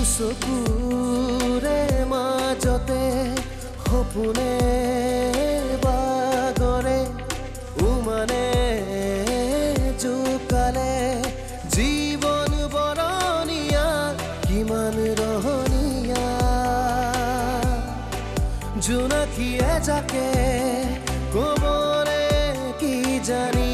চকুৰে মাজতে সপোনে বাগৰে উমানে জোকালে জীৱন বৰণীয়া কিমান ৰহণীয়া জোনাকীয়ে যাকে কবৰে কি জানি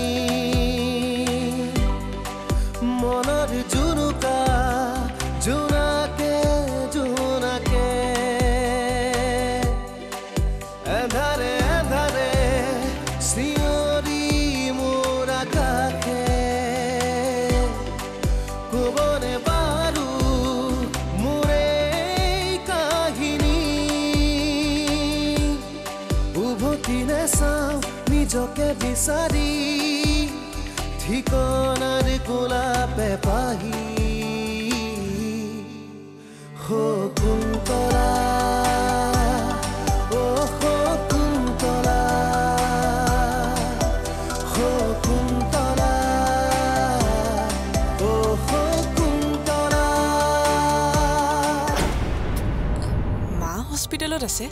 মনৰ জুনুকা জোনাকে জোনাকে এধাৰে এধাৰে চিঞৰি মোৰ আকাশে কবনে বাৰু মোৰে কাহিনী উভতি নাচাওঁ নিজকে বিচাৰি ঠিকনাৰ গোলাপে পাহি শকুন্তলা ও শকুন্তলা শকুন্তলা ও শকুন্তলা মা হস্পিটেলত আছে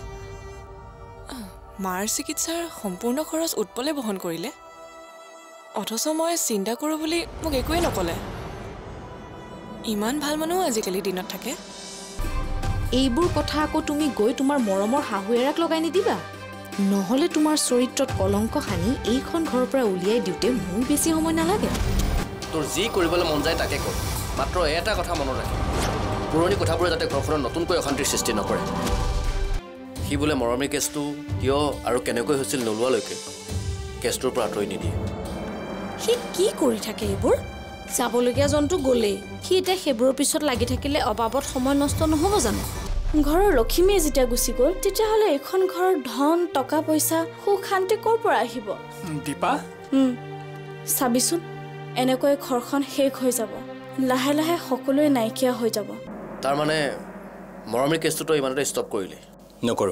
মাৰ চিকিৎসাৰ সম্পূৰ্ণ খৰচ উৎপলে বহন কৰিলে অথচ মই চিন্তা কৰোঁ বুলি মোক একোৱেই নকলে ইমান ভাল মানুহ আজিকালি দিনত থাকে এইবোৰ কথা আকৌ তুমি গৈ তোমাৰ মৰমৰ শাহুৱেৰাক লগাই নিদিবা নহলে তোমাৰ চৰিত্ৰত কলংক সানি এইখন ঘৰৰ পৰা উলিয়াই দিওঁতে মোৰ বেছি সময় নালাগে তোৰ যি কৰিবলৈ মন যায় তাকে কৰ মাত্ৰ এটা কথা মনত ৰাখ পুৰণি কথাবোৰে যাতে ঘৰখনত নতুনকৈ অশান্তিৰ সৃষ্টি নকৰে সি বোলে মৰমীৰ কেছটো কিয় আৰু কেনেকৈ হৈছিল নোলোৱালৈকে কেছটোৰ পৰা আঁতৰি নিদিয়ে সি কি কৰি থাকে এইবোৰ যাবলগীয়া জন্তু গ'লেই সি এতিয়া সেইবোৰৰ পিছত লাগি থাকিলে অবাবত সময় নষ্ট নহ'ব জানো ঘৰৰ লক্ষ্মীয়ে যেতিয়া গুচি গ'ল তেতিয়াহ'লে এইখন ঘৰৰ ধন টকা পইচা সুখ শান্তি ক'ৰ পৰা আহিব দীপা চাবিচোন এনেকৈ ঘৰখন শেষ হৈ যাব লাহে লাহে সকলোৱে নাইকিয়া হৈ যাব তাৰমানে মৰমীৰ কেছটোতো ইমানতে ষ্টপ কৰিলে নকৰোঁ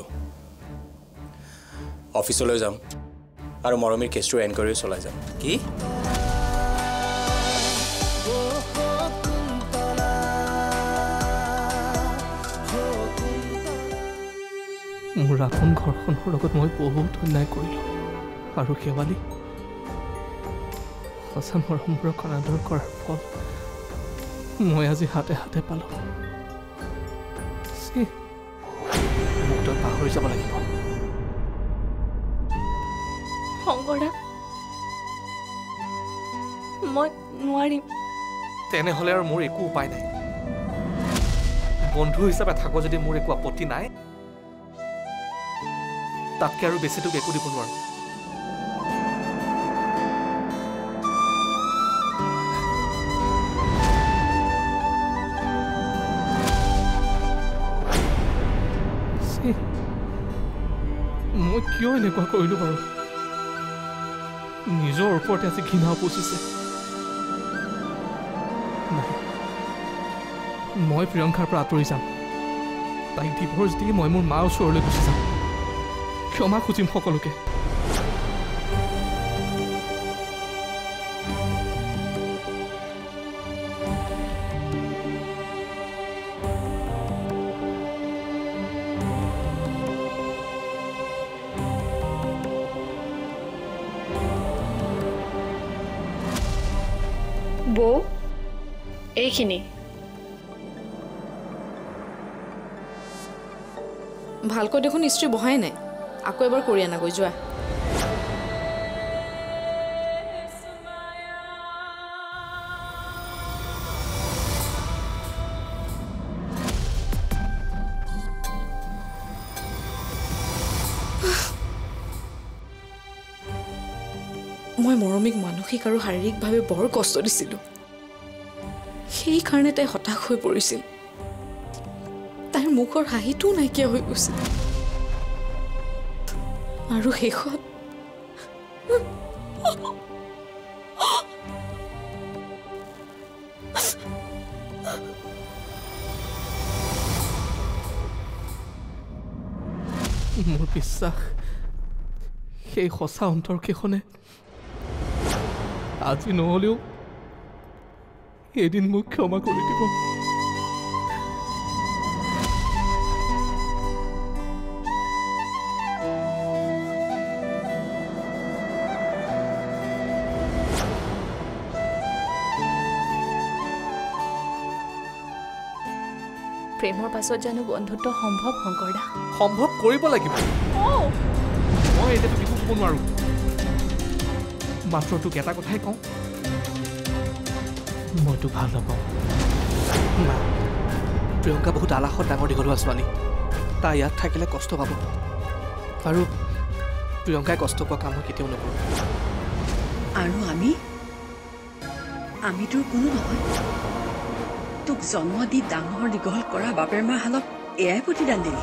অফিচলৈ যাম আৰু মৰমীৰ কেছটো এনকুৱাৰী চলাই যাম কি মোৰ আপোন ঘৰখনৰ লগত মই বহুত অন্যায় কৰিলোঁ আৰু শেৱালি সঁচা মৰমবোৰক অনাদৰ কৰাৰ ফল মই আজি হাতে হাতে পালোঁ মোক তই পাহৰি যাব লাগিব শংকৰদা মই নোৱাৰিম তেনেহ'লে আৰু মোৰ একো উপায় নাই বন্ধু হিচাপে থাকো যদি মোৰ একো আপত্তি নাই তাতকৈ আৰু বেছি তোক একো দিব নোৱাৰো মই কিয় এনেকুৱা কৰিলোঁ বাৰু নিজৰ ওপৰতে আজি ঘৃণা উপজিছে মই প্ৰিয়ংকাৰ পৰা আঁতৰি যাম তাইক ডিভোৰ্চ দি মই মোৰ মাৰ ওচৰলৈ গুচি যাম ক্ষমা খুজিম সকলোকে বৌ এইখিনি ভালকৈ দেখোন ইস্ত্ৰি বহাই নাই আকৌ এবাৰ কৰি আনাগৈ যোৱা মই মৰমীক মানসিক আৰু শাৰীৰিকভাৱে বৰ কষ্ট দিছিলোঁ সেইকাৰণে তাই হতাশ হৈ পৰিছিল তাইৰ মুখৰ হাঁহিটোও নাইকিয়া হৈ গৈছিল আৰু শেষত মোৰ বিশ্বাস সেই সঁচা অন্তৰকেইখনে আজি নহ'লেও এদিন মোক ক্ষমা কৰি দিব প্ৰেমৰ পাছত জানো বন্ধুত্ব সম্ভৱ শংকৰদা সম্ভৱ কৰিব লাগিব মই এতিয়া তোক একো ক'ব নোৱাৰোঁ মাত্ৰ তোক এটা কথাই কওঁ মই তোক ভাল নাপাওঁ না প্ৰিয়ংকা বহুত আলাসত ডাঙৰ দীঘল হোৱা ছোৱালী তাই ইয়াত থাকিলে কষ্ট পাব আৰু প্ৰিয়ংকাই কষ্ট পোৱা কাম মই কেতিয়াও নকৰোঁ আৰু আমি তোৰ কোনো নহয় তোক জন্ম দি ডাঙৰ দীঘল কৰা বাপেৰ মাৰ হালত এয়াই প্ৰতিদান দিলি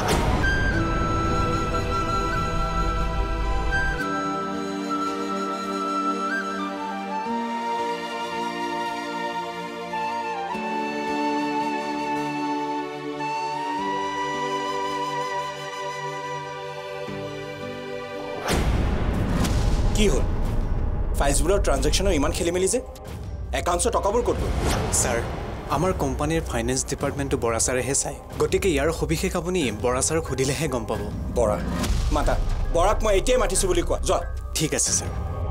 কি হ'ল ফাইলছবোৰৰ ট্ৰানজেকশ্যনৰ ইমান খেলি মেলি যে একাউণ্টছৰ টকাবোৰ ক'ত গ'ল ছাৰ আমাৰ কোম্পানীৰ ফাইনেন্স ডিপাৰ্টমেণ্টটো বৰা ছাৰেহে চায় গতিকে ইয়াৰ সবিশেষ আপুনি বৰা ছাৰক সুধিলেহে গম পাব বৰা মাতা বৰাক মই এতিয়াই মাতিছোঁ বুলি কোৱা যোৱা ঠিক আছে ছাৰ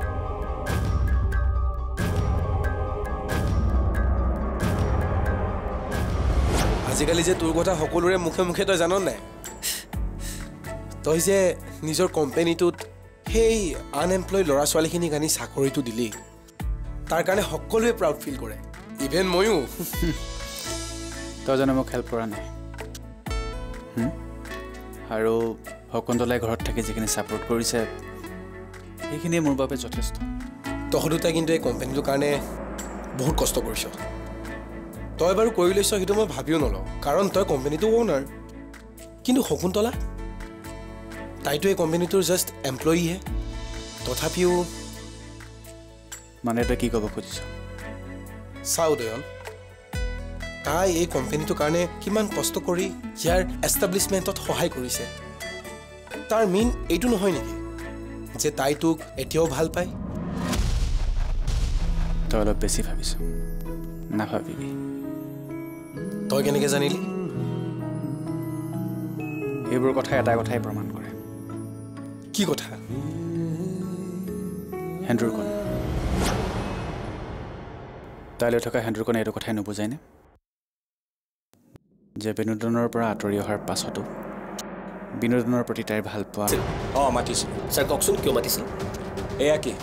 আজিকালি যে তোৰ কথা সকলোৰে মুখে মুখে তই জান নাই তই যে নিজৰ কোম্পানীটোত সেই আনএমপ্লয় ল'ৰা ছোৱালীখিনিক আনি চাকৰিটো দিলি তাৰ কাৰণে সকলোৱে প্ৰাউড ফিল কৰে ইভেন ময়ো তই জানো মোক হেল্প কৰা নাই আৰু শকুন্তলাই ঘৰত থাকি যিখিনি ছাপোৰ্ট কৰিছে সেইখিনিয়ে মোৰ বাবে যথেষ্ট তহঁতে কিন্তু এই কোম্পানীটোৰ কাৰণে বহুত কষ্ট কৰিছ তই বাৰু কৰি লৈছ সেইটো মই ভাবিও নলওঁ কাৰণ তই কোম্পানীটো অ'নাৰ কিন্তু শকুন্তলা তাইতো এই কোম্পানীটোৰ জাষ্ট এমপ্লয়ীহে তথাপিও মানে তই কি ক'ব খুজিছ চা উদয়ন তাই এই কোম্পানীটোৰ কাৰণে কিমান কষ্ট কৰি ইয়াৰ এষ্টাব্লিছমেণ্টত সহায় কৰিছে তাৰ মেইন এইটো নহয় নেকি যে তাই তোক এতিয়াও ভাল পায় তই অলপ বেছি ভাবিছ নাভাবিবি তই কেনেকৈ জানিলি এইবোৰ কথা এটা কথাই প্ৰমাণ কৰে কি কথা হেণ্ড্ৰুকণ তাইলৈ থকা হেণ্ড্ৰুকণে এইটো কথাই নুবুজায়নে যে বিনোদনৰ পৰা আঁতৰি অহাৰ পাছতো বিনোদনৰ প্ৰতি তাইৰ ভাল পোৱা অঁ মাতিছোঁ ছাৰ কওকচোন কিয় মাতিছিল এয়া কি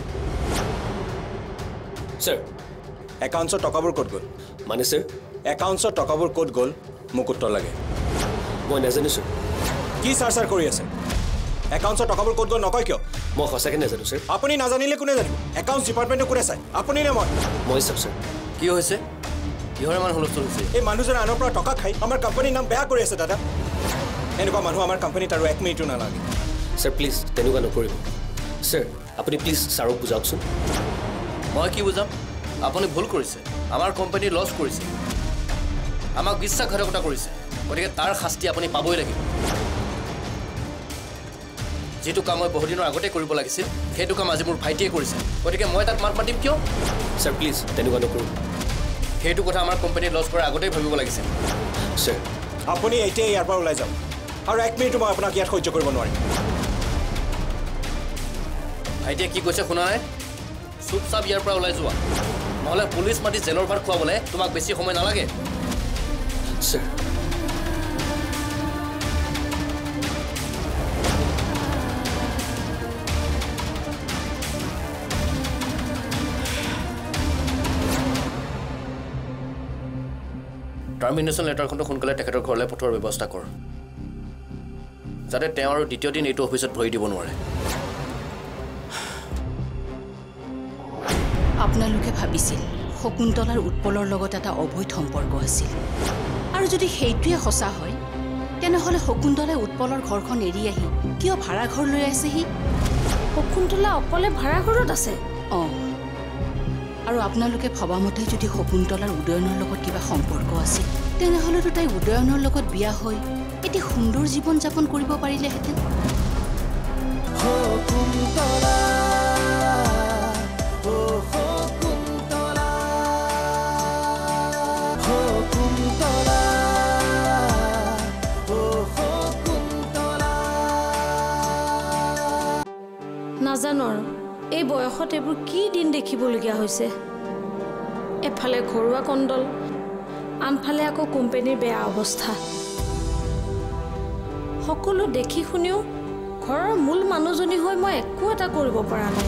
ছাৰ একাউণ্টছৰ টকাবোৰ ক'ত গ'ল মানে ছাৰ একাউণ্টছৰ টকাবোৰ ক'ত গ'ল মোক উত্তৰ লাগে মই নাজানো ছাৰ কি ছাৰ কৰি আছে একাউণ্টছৰ টকাবোৰ ক'ত গ'ল নকয় কিয় মই সঁচাকৈ নাজানো ছাৰ আপুনি নাজানিলে কোনে জানিব একাউণ্টছ ডিপাৰ্টমেণ্টটো কোনে চায় আপুনি নে মই চাওক ছাৰ কি হৈছে কিহৰ ইমান হুলস্থুল হৈছে এই মানুহজনে আনৰ পৰা টকা খাই আমাৰ কোম্পানীৰ নাম বেয়া কৰি আছে দাদা এনেকুৱা মানুহ আমাৰ কোম্পানীত আৰু 1 মিনিটো নালাগে ছাৰ প্লিজ তেনেকুৱা নকৰিব ছাৰ আপুনি প্লিজ ছাৰক বুজাওকচোন মই কি বুজাম আপুনি ভুল কৰিছে আমাৰ কোম্পানী লছ কৰিছে আমাক বিশ্বাসঘাতকতা কৰিছে গতিকে তাৰ শাস্তি আপুনি পাবই লাগিব যিটো কাম মই বহুদিনৰ আগতে কৰিব লাগিছিল সেইটো কাম আজি মোৰ ভাইটিয়ে কৰিছে গতিকে মই তাত মাত মাতিম কিয় ছাৰ প্লিজ তেনেকুৱা নকৰিব সেইটো কথা আমাৰ কোম্পানী লছ কৰাৰ আগতেই ভাবিব লাগিছিল ছাৰ আপুনি এতিয়াই ইয়াৰ পৰা ওলাই যাওক আৰু 1 মিনিটো মই আপোনাক ইয়াত সহ্য কৰিব নোৱাৰিম ভাইটিয়ে কি কৈছে শুনা নাই চুপচাপ ইয়াৰ পৰা ওলাই যোৱা নহ'লে পুলিচ মাতি জেলৰ ভাত খুৱাবলৈ তোমাক বেছি সময় নালাগে ছাৰ টাৰ্মিনেশ্যন লেটাৰখনটো সোনকালে তেখেতৰ ঘৰলৈ পঠোৱাৰ ব্যৱস্থা কৰ যাতে তেওঁ আৰু দ্বিতীয় দিন এইটো অফিচত ভৰি দিব নোৱাৰে আপোনালোকে ভাবিছিল শকুন্তলাৰ উৎপলৰ লগত এটা অবৈধ সম্পৰ্ক আছিল আৰু যদি সেইটোৱে সঁচা হয় তেনেহ'লে শকুন্তলাই উৎপলৰ ঘৰখন এৰি আহি কিয় ভাড়া ঘৰ লৈ আছেহি শকুন্তলা অকলে ভাড়া ঘৰত আছে অঁ আৰু আপোনালোকে ভবামতে যদি শকুন্তলাৰ উদয়নৰ লগত কিবা সম্পৰ্ক আছিল তেনেহ'লেতো তাই উদয়নৰ লগত বিয়া হৈ এটি সুন্দৰ জীৱন যাপন কৰিব পাৰিলেহেঁতেন নাজানো আৰু এই বয়সত এইবোৰ কি দিন দেখিবলগীয়া হৈছে এফালে ঘৰুৱা কণ্ডল আনফালে আকৌ কোম্পানীৰ বেয়া অৱস্থা সকলো দেখি শুনিও ঘৰৰ মূল মানুহজনী হৈ মই একো এটা কৰিব পৰা নাই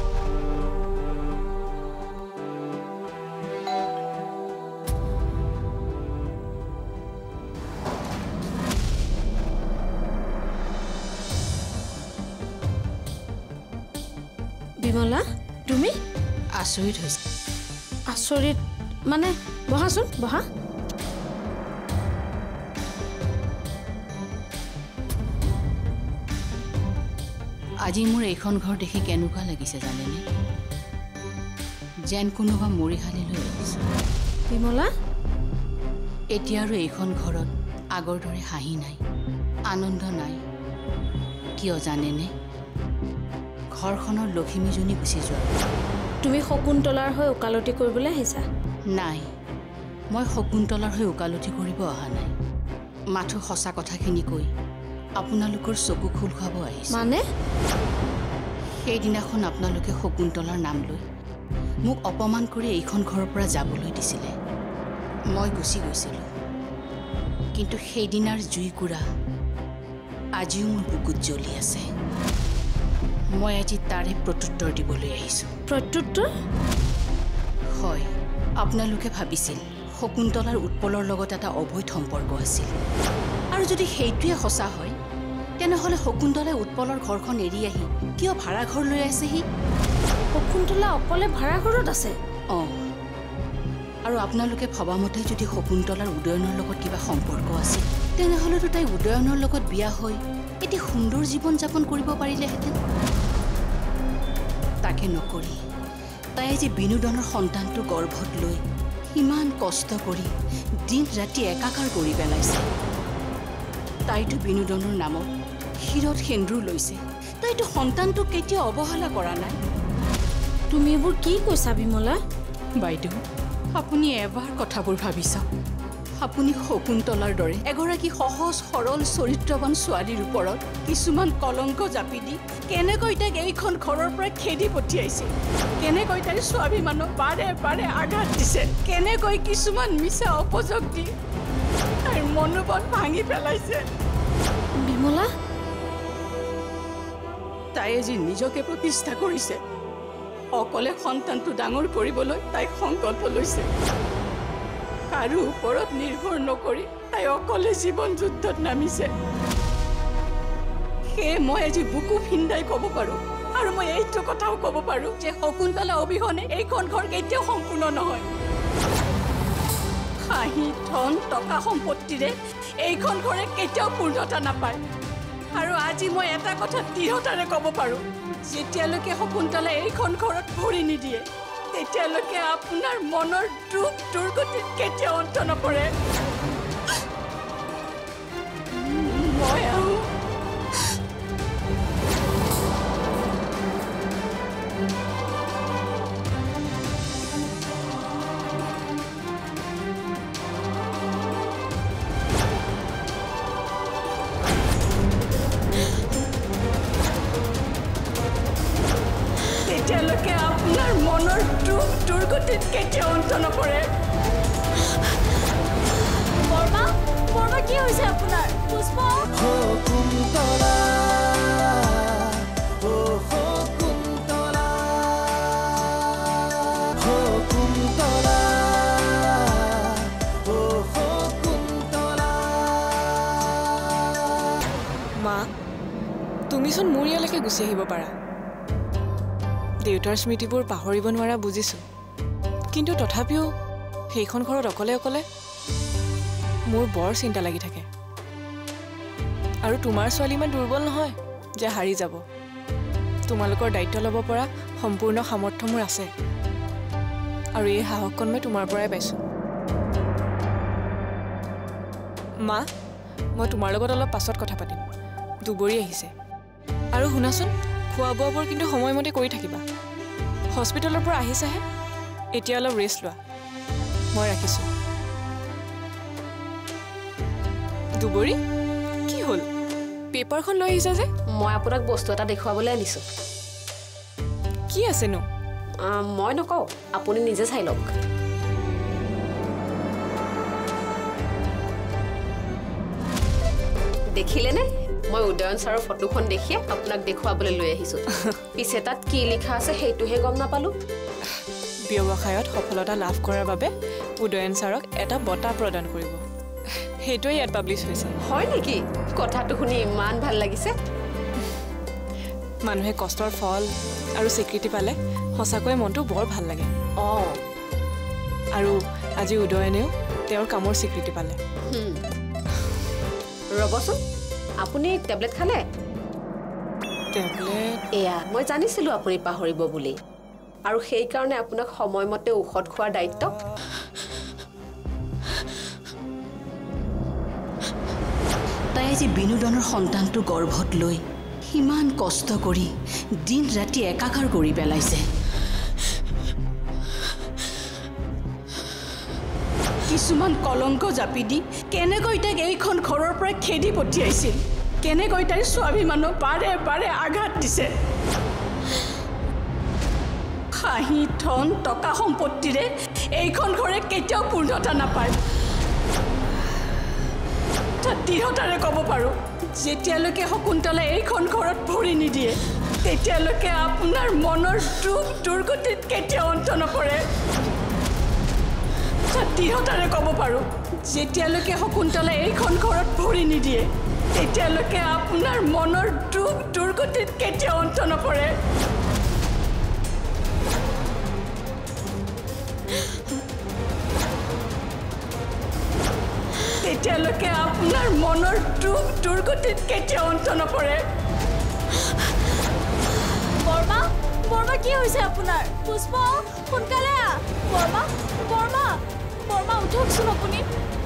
বিমলা তুমি আচৰিত হৈছে আচৰিত মানে বহাচোন বহা আজি মোৰ এইখন ঘৰ দেখি কেনেকুৱা লাগিছে জানেনে যেন কোনোবা মৰিশালীলৈ আহিছে বিমলা এতিয়া আৰু এইখন ঘৰত আগৰ দৰে হাঁহি নাই আনন্দ নাই কিয় জানেনে ঘৰখনৰ লখিমীজনী গুচি যোৱা তুমি শকুন্তলাৰ হৈ ওকালতি কৰিবলৈ আহিছা নাই মই শকুন্তলাৰ হৈ ওকালতি কৰিব অহা নাই মাথো সঁচা কথাখিনি কৈ আপোনালোকৰ চকু খোল খাব আহিছে মানে সেইদিনাখন আপোনালোকে শকুন্তলাৰ নাম লৈ মোক অপমান কৰি এইখন ঘৰৰ পৰা যাবলৈ দিছিলে মই গুচি গৈছিলোঁ কিন্তু সেইদিনাৰ জুইকুৰা আজিও মোৰ বুকুত জ্বলি আছে মই আজি তাৰে প্ৰত্যুত্তৰ দিবলৈ আহিছোঁ প্ৰত্যুত্তৰ হয় আপোনালোকে ভাবিছিল শকুন্তলাৰ উৎপলৰ লগত এটা অবৈধ সম্পৰ্ক আছিল আৰু যদি সেইটোৱে সঁচা হয় তেনেহ'লে শকুন্তলাই উৎপলৰ ঘৰখন এৰি আহি কিয় ভাড়াঘৰ লৈ আছেহি শকুন্তলা অকলে ভাড়াঘৰত আছে অঁ আৰু আপোনালোকে ভবামতে যদি শকুন্তলাৰ উদয়নৰ লগত কিবা সম্পৰ্ক আছিল তেনেহ'লেতো তাই উদয়নৰ লগত বিয়া হৈ এটি সুন্দৰ জীৱন যাপন কৰিব পাৰিলেহেঁতেন তাকে নকৰি তাই আজি বিনোদনৰ সন্তানটো গৰ্ভত লৈ ইমান কষ্ট কৰি দিন ৰাতি একাকাৰ কৰি পেলাইছে তাইতো বিনোদনৰ নামত শিৰত সেন্দুৰ লৈছে তাইতো সন্তানটোক কেতিয়াও অৱহেলা কৰা নাই তুমি এইবোৰ কি কৈছা বিমলা বাইদেউ আপুনি এবাৰ কথাবোৰ ভাবি চাওক আপুনি শকুন্তলাৰ দৰে এগৰাকী সহজ সৰল চৰিত্ৰৱান ছোৱালীৰ ওপৰত কিছুমান কলংক জাপি দি কেনেকৈ তাইক এইখন ঘৰৰ পৰা খেদি পঠিয়াইছে কেনেকৈ তাইৰ স্বাভিমানক বাৰে বাৰে আঘাত দিছে কেনেকৈ কিছুমান মিছা অপযোগ দি তাইৰ মনোবল ভাঙি পেলাইছে বিমলা তাই আজি নিজকে প্ৰতিষ্ঠা কৰিছে অকলে সন্তানটো ডাঙৰ কৰিবলৈ তাই সংকল্প লৈছে কাৰো ওপৰত নিৰ্ভৰ নকৰি তাই অকলে জীৱন যুদ্ধত নামিছে সেয়ে মই আজি বুকু ফিন্দাই ক'ব পাৰোঁ আৰু মই এইটো কথাও ক'ব পাৰোঁ যে শকুন্তলা অবিহনে এইখন ঘৰ কেতিয়াও সম্পূৰ্ণ নহয় হাঁহি ধন টকা সম্পত্তিৰে এইখন ঘৰে কেতিয়াও পূৰ্ণতা নাপায় আৰু আজি মই এটা কথা দৃঢ়তাৰে ক'ব পাৰোঁ যেতিয়ালৈকে শকুন্তলাই এইখন ঘৰত ভৰি নিদিয়ে তেতিয়ালৈকে আপোনাৰ মনৰ দুখ দুৰ্গতিত কেতিয়াও অন্ত নপৰে মই আহোঁ তেতিয়ালৈকে আপোনাৰ মনৰ দুখ দুৰ্গতিত কেতিয়াও অন্ত নপৰে বৰ্মা বৰ্মা কি হৈছে আপোনাৰ পুষ্প শকুন্তলা ও শকুন্তলা শকুন্তলা ও শকুন্তলা মা তুমিচোন মোৰ ইয়ালৈকে গুচি আহিব পাৰা দেউতাৰ স্মৃতিবোৰ পাহৰিব নোৱাৰা বুজিছোঁ কিন্তু তথাপিও সেইখন ঘৰত অকলে অকলে মোৰ বৰ চিন্তা লাগি থাকে আৰু তোমাৰ ছোৱালী ইমান দুৰ্বল নহয় যে হাৰি যাব তোমালোকৰ দায়িত্ব ল'ব পৰা সম্পূৰ্ণ সামৰ্থ্য মোৰ আছে আৰু এই সাহসকণ মই তোমাৰ পৰাই পাইছোঁ মা মই তোমাৰ লগত অলপ পাছত কথা পাতিম দুবৰি আহিছে আৰু শুনাচোন খোৱা বোৱাবোৰ কিন্তু সময়মতে কৰি থাকিবা হস্পিটেলৰ পৰা আহিছাহে এতিয়া অলপ ৰেষ্ট লোৱা মই ৰাখিছোঁ দুবৰি কি হ'ল পেপাৰখন লৈ আহিছা যে মই আপোনাক বস্তু এটা দেখুৱাবলৈ আনিছোঁ কি আছেনো মই নকওঁ আপুনি নিজে চাই লওক দেখিলেনে মই উদয়ন ছাৰৰ ফটোখন দেখিয়ে আপোনাক দেখুৱাবলৈ লৈ আহিছোঁ পিছে তাত কি লিখা আছে সেইটোহে গম নাপালোঁ ব্যৱসায়ত সফলতা লাভ কৰাৰ বাবে উদয়ন ছাৰক এটা বঁটা প্ৰদান কৰিব সেইটোৱে ইয়াত পাব্লিছ হৈছে হয় নেকি কথাটো শুনি ইমান ভাল লাগিছে মানুহে কষ্টৰ ফল আৰু স্বীকৃতি পালে সঁচাকৈয়ে মনটো বৰ ভাল লাগে অঁ আৰু আজি উদয়নেও তেওঁৰ কামৰ স্বীকৃতি পালে ৰ'বচোন আপুনি টেবলেট খালে টেবলেট এয়া মই জানিছিলোঁ আপুনি পাহৰিব বুলি আৰু সেইকাৰণে আপোনাক সময়মতে ঔষধ খোৱাৰ দায়িত্ব তাই আজি বিনোদনৰ সন্তানটো গৰ্ভত লৈ ইমান কষ্ট কৰি দিন ৰাতি একাকাৰ কৰি পেলাইছে কিছুমান কলংক জাপি দি কেনেকৈ তাইক এইখন ঘৰৰ পৰা খেদি পঠিয়াইছিল কেনেকৈ তাইৰ স্বাভিমানক বাৰে বাৰে আঘাত দিছে হাঁহি ধন টকা সম্পত্তিৰে এইখন ঘৰে কেতিয়াও পূৰ্ণতা নাপায় দৃঢ়তাৰে ক'ব পাৰোঁ যেতিয়ালৈকে শকুন্তলাই এইখন ঘৰত ভৰি নিদিয়ে তেতিয়ালৈকে আপোনাৰ মনৰ দুখ দুৰ্গতিত কেতিয়াও অন্ত নপৰে দৃঢ়তাৰে ক'ব পাৰোঁ যেতিয়ালৈকে শকুন্তলাই এইখন ঘৰত ভৰি নিদিয়ে তেতিয়ালৈকে আপোনাৰ মনৰ দুখ দুৰ্গতিত কেতিয়াও অন্ত নপৰে তেতিয়ালৈকে আপোনাৰ মনৰ দুখ দুৰ্গতিত কেতিয়াও অন্ত নপৰে বৰ্মা বৰ্মা কি হৈছে আপোনাৰ পুষ্প সোনকালে বৰ্মা বৰ্মা বৰ্মা উঠকচোন আপুনি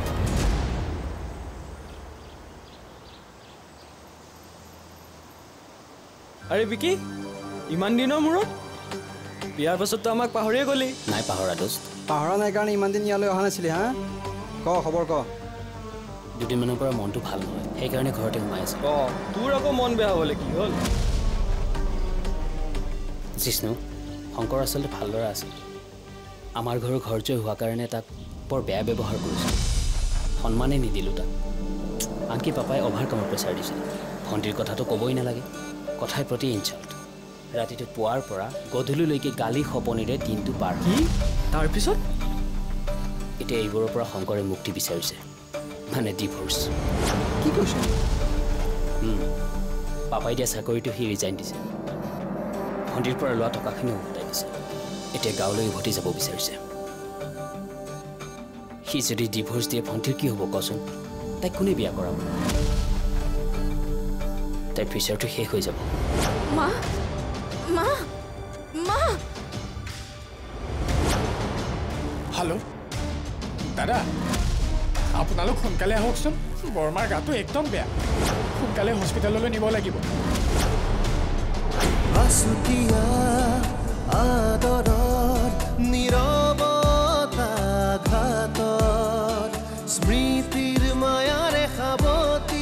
আৰে বিকি ইমান দিনৰ মূৰত বিয়াৰ পাছততো আমাক পাহৰিয়ে গ'লি নাই পাহৰা দোস্ত পাহৰা নাই কাৰণে ইমান দিন ইয়ালৈ অহা নাছিলি হা ক খবৰ ক দুদিনমানৰ পৰা মনটো ভাল নহয় সেইকাৰণে ঘৰতে সোমাই আছে তোৰ আকৌ মন বেয়া হ'লে কি হ'ল জিষ্ণু শংকৰ আচলতে ভাল ল'ৰা আছিল আমাৰ ঘৰৰ ঘৰজয় হোৱাৰ কাৰণে তাক বৰ বেয়া ব্যৱহাৰ কৰিছিল সন্মানেই নিদিলোঁ তাক আনকি পাপাই অভাৰ কামৰ প্ৰেছাৰ দিছিল ভণ্টিৰ কথাটো ক'বই নালাগে কথাই প্ৰতি ইনচাল্ট ৰাতিটো পুৱাৰ পৰা গধূলিলৈকে গালি সপনিৰে দিনটো পাৰ কি তাৰপিছত এতিয়া এইবোৰৰ পৰা শংকৰে মুক্তি বিচাৰিছে মানে ডিভোৰ্চ কি কৈছে পাপাই দিয়া চাকৰিটো সি ৰিজাইন দিছে ভণ্টিৰ পৰা লোৱা টকাখিনিও উভতাই দিছে এতিয়া গাঁৱলৈ উভতি যাব বিচাৰিছে সি যদি ডিভোৰ্চ দিয়ে ভণ্টিৰ কি হ'ব কচোন তাইক কোনে বিয়া কৰাব তাইৰ ফিউচাৰটো শেষ হৈ যাব মা মা মা হেল্ল' দাদা আপোনালোক সোনকালে আহকচোন বৰ্মাৰ গাটো একদম বেয়া সোনকালে হস্পিটেললৈ নিব লাগিব আছুতীয়া আদৰৰ নীৰৱতা ঘাতৰ স্মৃতিৰ মায়াৰে সাৱতি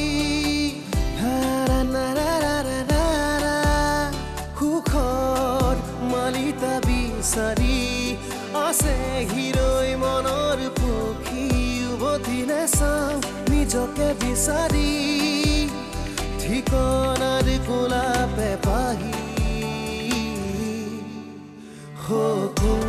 সুখৰ মালিতা বিচাৰি আছে হিৰৈ মনৰ পক্ষী উভতি নাচাওঁ নিজকে বিচাৰি ঠিকনাৰ কোলাপে পাহি সপোন